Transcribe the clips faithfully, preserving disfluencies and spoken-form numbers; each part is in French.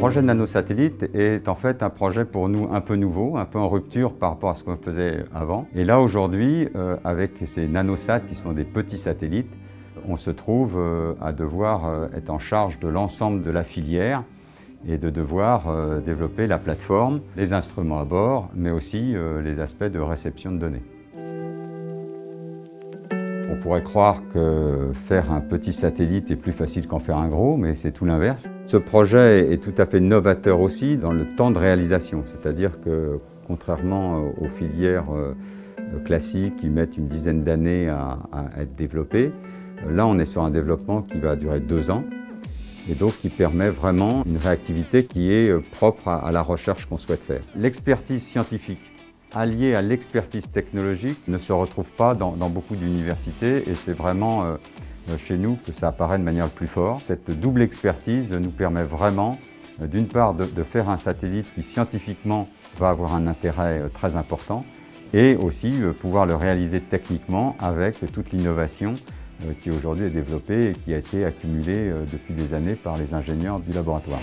projet de nanosatellite est en fait un projet pour nous un peu nouveau, un peu en rupture par rapport à ce qu'on faisait avant. Et là aujourd'hui, euh, avec ces nanosats qui sont des petits satellites, on se trouve euh, à devoir euh, être en charge de l'ensemble de la filière et de devoir euh, développer la plateforme, les instruments à bord, mais aussi euh, les aspects de réception de données. On pourrait croire que faire un petit satellite est plus facile qu'en faire un gros, mais c'est tout l'inverse. Ce projet est tout à fait novateur aussi dans le temps de réalisation, c'est-à-dire que contrairement aux filières classiques qui mettent une dizaine d'années à, à être développées, là on est sur un développement qui va durer deux ans et donc qui permet vraiment une réactivité qui est propre à, à la recherche qu'on souhaite faire. L'expertise scientifique allié à l'expertise technologique ne se retrouve pas dans, dans beaucoup d'universités et c'est vraiment euh, chez nous que ça apparaît de manière le plus fort. Cette double expertise nous permet vraiment euh, d'une part de, de faire un satellite qui scientifiquement va avoir un intérêt euh, très important et aussi euh, pouvoir le réaliser techniquement avec toute l'innovation euh, qui aujourd'hui est développée et qui a été accumulée euh, depuis des années par les ingénieurs du laboratoire.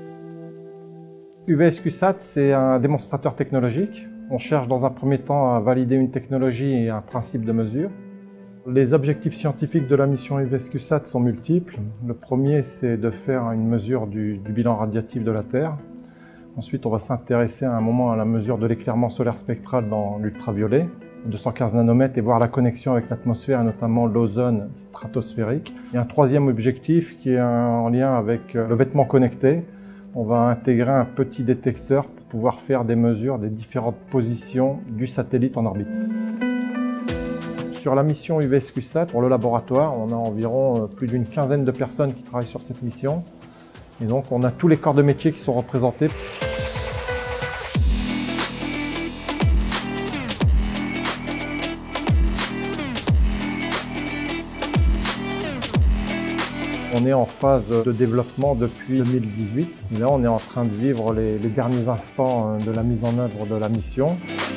U V S Q SAT, c'est un démonstrateur technologique. On cherche dans un premier temps à valider une technologie et un principe de mesure. Les objectifs scientifiques de la mission U V S Q SAT sont multiples. Le premier, c'est de faire une mesure du, du bilan radiatif de la Terre. Ensuite, on va s'intéresser à un moment à la mesure de l'éclairement solaire spectral dans l'ultraviolet, deux cent quinze nanomètres, et voir la connexion avec l'atmosphère, et notamment l'ozone stratosphérique. Il y a un troisième objectif qui est en lien avec le vêtement connecté. On va intégrer un petit détecteur pour pouvoir faire des mesures des différentes positions du satellite en orbite. Sur la mission U V S Q SAT, pour le laboratoire, on a environ plus d'une quinzaine de personnes qui travaillent sur cette mission. Et donc on a tous les corps de métier qui sont représentés. On est en phase de développement depuis deux mille dix-huit. Là, on est en train de vivre les, les derniers instants de la mise en œuvre de la mission.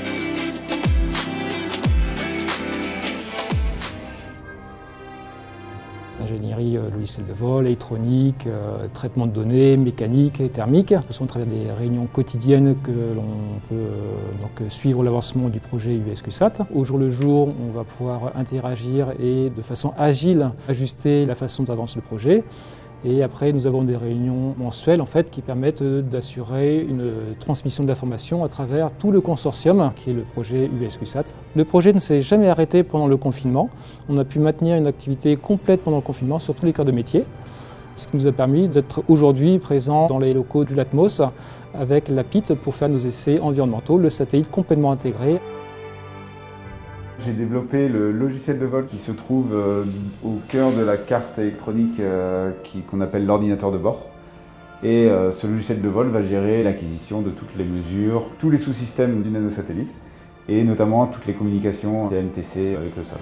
Ingénierie, euh, logiciel de vol, électronique, euh, traitement de données, mécanique et thermique. Ce sont à travers des réunions quotidiennes que l'on peut euh, donc, suivre l'avancement du projet U V S Q SAT. Au jour le jour, on va pouvoir interagir et de façon agile ajuster la façon d'avancer le projet. Et après, nous avons des réunions mensuelles en fait, qui permettent d'assurer une transmission de l'information à travers tout le consortium qui est le projet U V S Q SAT. Le projet ne s'est jamais arrêté pendant le confinement. On a pu maintenir une activité complète pendant le confinement sur tous les cœurs de métier, ce qui nous a permis d'être aujourd'hui présents dans les locaux du Latmos avec l'A P I T pour faire nos essais environnementaux, le satellite complètement intégré. J'ai développé le logiciel de vol qui se trouve euh, au cœur de la carte électronique euh, qu'on appelle l'ordinateur de bord. Et euh, ce logiciel de vol va gérer l'acquisition de toutes les mesures, tous les sous-systèmes du nanosatellite et notamment toutes les communications T N T C avec le sol.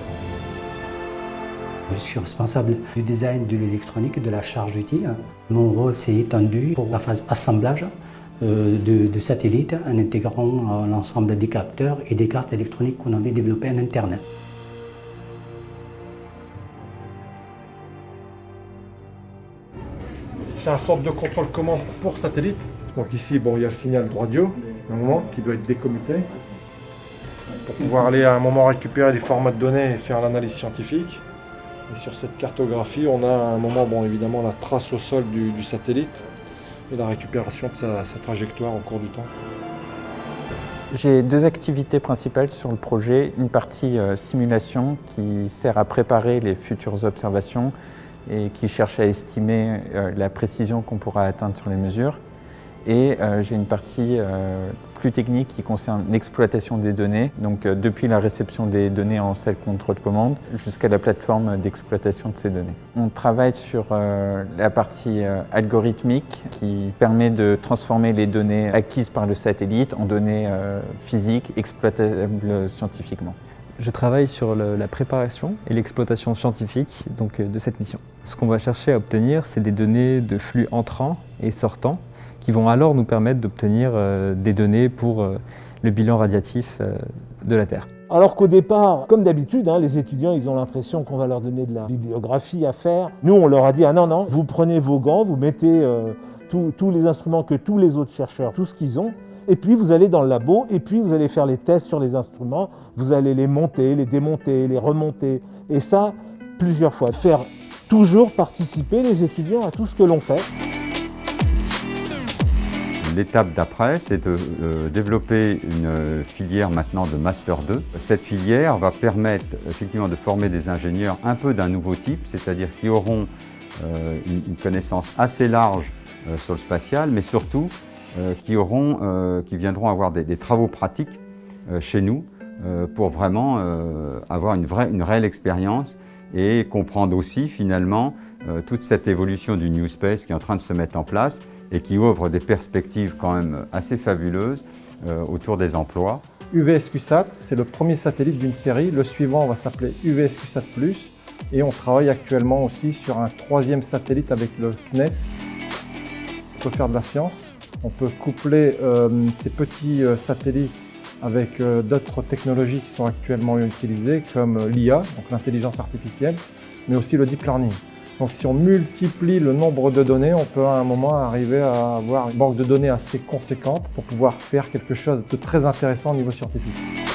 Je suis responsable du design de l'électronique et de la charge utile. Mon rôle s'est étendu pour la phase assemblage De, de satellites en intégrant l'ensemble des capteurs et des cartes électroniques qu'on avait développées en interne. C'est un centre de contrôle commande pour satellite. Donc ici, bon, il y a le signal de radio, un moment, qui doit être décommuté pour pouvoir aller à un moment récupérer des formats de données et faire l'analyse scientifique. Et sur cette cartographie, on a à un moment, bon, évidemment, la trace au sol du, du satellite et la récupération de sa, sa trajectoire au cours du temps. J'ai deux activités principales sur le projet. Une partie euh, simulation qui sert à préparer les futures observations et qui cherche à estimer euh, la précision qu'on pourra atteindre sur les mesures. Et euh, j'ai une partie euh, plus technique qui concerne l'exploitation des données, donc euh, depuis la réception des données en salle contrôle-commande jusqu'à la plateforme d'exploitation de ces données. On travaille sur euh, la partie euh, algorithmique qui permet de transformer les données acquises par le satellite en données euh, physiques exploitables scientifiquement. Je travaille sur le, la préparation et l'exploitation scientifique donc, de cette mission. Ce qu'on va chercher à obtenir, c'est des données de flux entrants et sortants qui vont alors nous permettre d'obtenir euh, des données pour euh, le bilan radiatif euh, de la Terre. Alors qu'au départ, comme d'habitude, hein, les étudiants ils ont l'impression qu'on va leur donner de la bibliographie à faire. Nous, on leur a dit « Ah non, non, vous prenez vos gants, vous mettez euh, tous les instruments que tous les autres chercheurs, tout ce qu'ils ont. Et puis vous allez dans le labo, et puis vous allez faire les tests sur les instruments, vous allez les monter, les démonter, les remonter, et ça plusieurs fois. Faire toujours participer les étudiants à tout ce que l'on fait. L'étape d'après, c'est de euh, développer une filière maintenant de Master deux. Cette filière va permettre effectivement de former des ingénieurs un peu d'un nouveau type, c'est-à-dire qui auront euh, une, une connaissance assez large euh, sur le spatial, mais surtout euh, qui, auront, euh, qui viendront avoir des, des travaux pratiques euh, chez nous euh, pour vraiment euh, avoir une, vraie, une réelle expérience et comprendre aussi finalement euh, toute cette évolution du New Space qui est en train de se mettre en place et qui ouvre des perspectives quand même assez fabuleuses euh, autour des emplois. UVSQSat, c'est le premier satellite d'une série. Le suivant va s'appeler UVSQSat plus. Et on travaille actuellement aussi sur un troisième satellite avec le C N E S. On peut faire de la science. On peut coupler euh, ces petits euh, satellites avec euh, d'autres technologies qui sont actuellement utilisées, comme euh, l'I A, donc l'intelligence artificielle, mais aussi le deep learning. Donc si on multiplie le nombre de données, on peut à un moment arriver à avoir une banque de données assez conséquente pour pouvoir faire quelque chose de très intéressant au niveau scientifique.